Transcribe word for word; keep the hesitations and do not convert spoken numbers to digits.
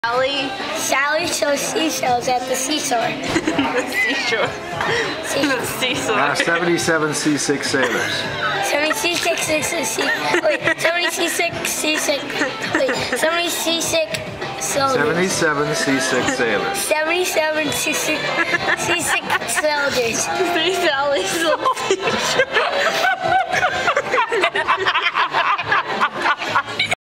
Sally. Sally shows seashells at the seashore. The seashore. The seashore. Uh, seventy-seven C six sailors. seventy C six C wait, seventy C six C six wait, seventy C six soldiers. seventy-seven C six sailors. seventy-seven C six C six soldiers. Three Sallys on the seashore.